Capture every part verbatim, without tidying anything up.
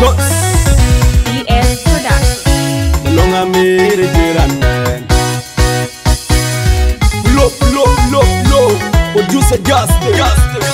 beez production. Long amiri jiran man. Low, low, low, low. Producer Justin. Justin.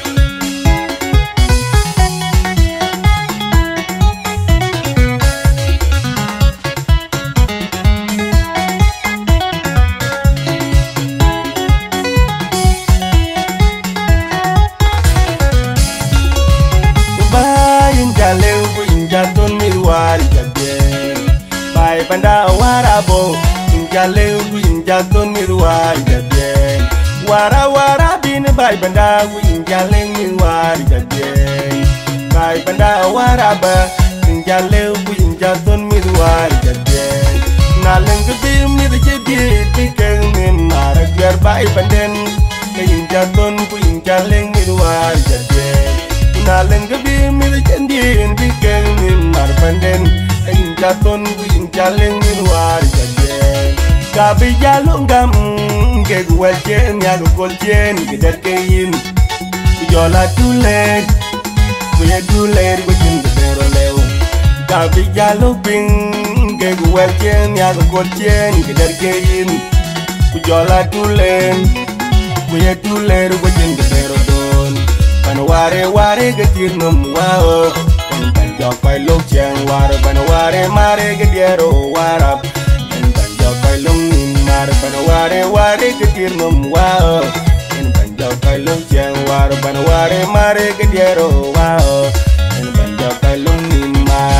Bai banda warabo inja lewu inja ton mirwar jadien wara wara bin bai banda inja lewu mirwar jadien bai banda waraba inja lewu inja ton mirwar jadien na lengu bim ni de jedi tikeng min mara biar bai banden inja ton ku inja lewu mirwar jadien na lengu bim ni de jedi tikeng min mara banden inja ton ku inja lewu mirwar jadien kabi jalungam ke guachen ya golchen gidat kein jola tulen kuya tulen gojin pero leo kabi jaluping ke guachen ya golchen gidat kein jola tulen kuya tulen gojin pero don pan ware ware getir nom wao pan jo pai lok chang war pan ware mare gediero warap kai long nin mar pan ware ware ketir nom wao en banjo kai long chang war pan ware mare gediero wao en banjo kai long nin mar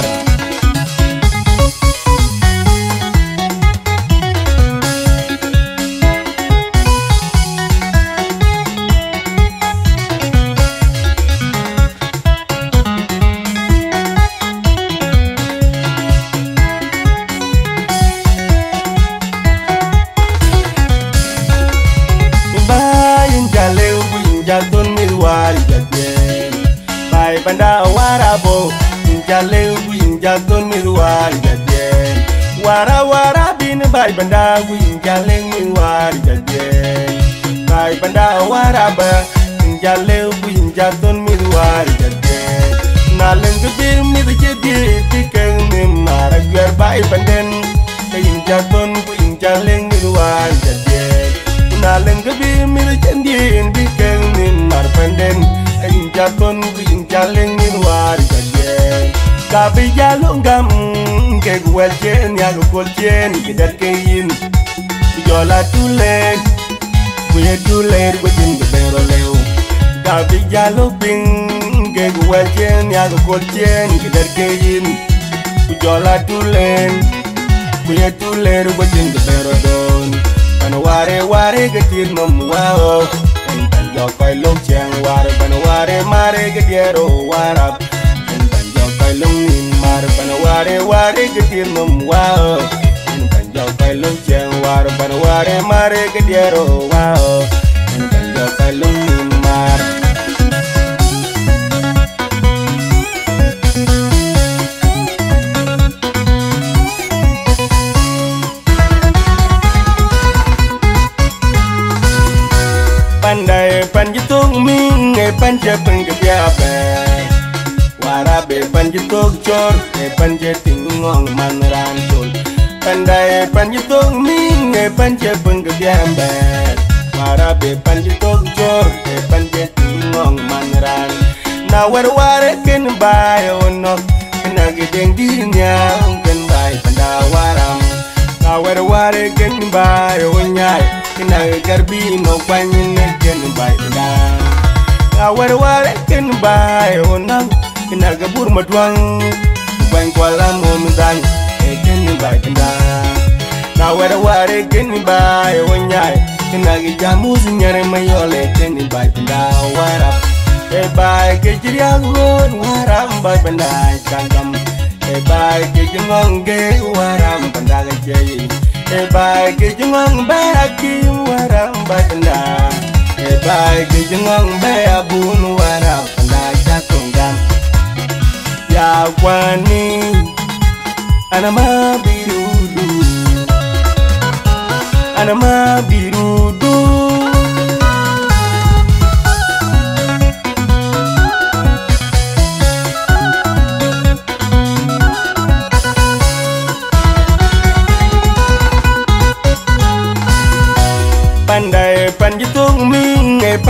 Jaton mirwar jadien bai banda warabo inja lewu inja ton mirwar jadien wara wara bin bai banda inja lewu mirwar jadien bai banda waraba inja lewu inja ton mirwar jadien na lengu bim ni de jedi tikeng min mara biar bai banden inja ton ku inja lewu mirwar jadien na lengu bim ni de jedi tikeng marpenden inja ton inja lengin war jadien kabi jalungam ke guelchen ya golchen gidat kein jola tulen kuya tulen gojin pero leo kabi jaluping ke guelchen ya golchen gidat kein jola tulen kuya tulen gojin pero don pan ware ware getir nom wao yo kai long chang war pan ware mare gediero warap en pan yo kai long nin mar pan ware ware getir nom wao en pan yo kai long chang war pan ware mare gediero wao en pan yo kai long nin mar pandai panjitung ming e panje penggebiabe warabe panjitung cor e panje tingong manran tul pandai panjitung ming e panje penggebiabe warabe panjitung cor e panje tingong manran na war ware ken bayo no kena gedeng dinya ken bai pandawaram na war ware ken bayo nyai kena garbi no panyin ken bai da awar ware ken bai onang kena gabur madwang bang kwala mom dan e ken bai da awar ware ken bai onyai kena jamu nyare mayole ken bai da warap e bai ke jiriagon waram bai bandai kangam e bai ke jingonge waram bandai jei e bai ke jingong be aki waram batna e bai ke jingong be abun waram na jakongam ya kwani anama birudu anama birudu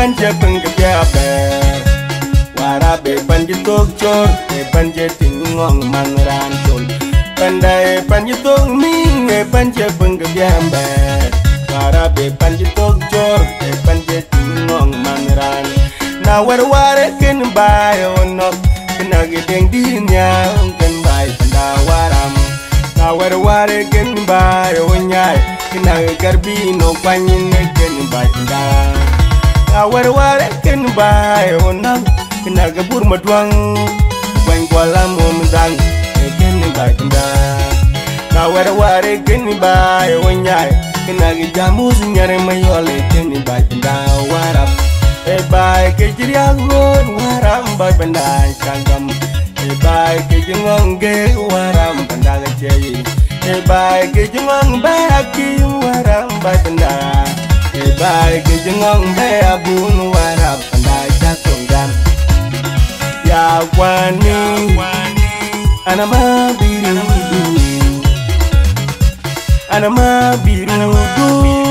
panje penge biabe wara be panje tok chor e panje tingong manran chol panda e panje tok ming e panje penge biabe wara be panje tok chor e panje tingong manran na war ware ken bai onok kena gedeng dinya ken bai panda waram na war ware ken bai onyai kena garbi no panyin ken bai panda na war ware ken bai onok kena gabur madwang bang kwalam omdang ken bai panda na war ware ken bai onyai kena jamus nyare mayole ken bai panda warap e bai ke jiriagon waram bai panda kangam e bai ke jingonge waram panda gachei e bai ke jingong bai aki waram bai panda e bai ke jingong bai abun waram panda jakongam ya wani anama biru anama biru